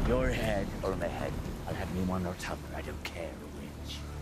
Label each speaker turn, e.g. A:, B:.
A: Your head or my head. I'll have me one or t'other, I don't care which.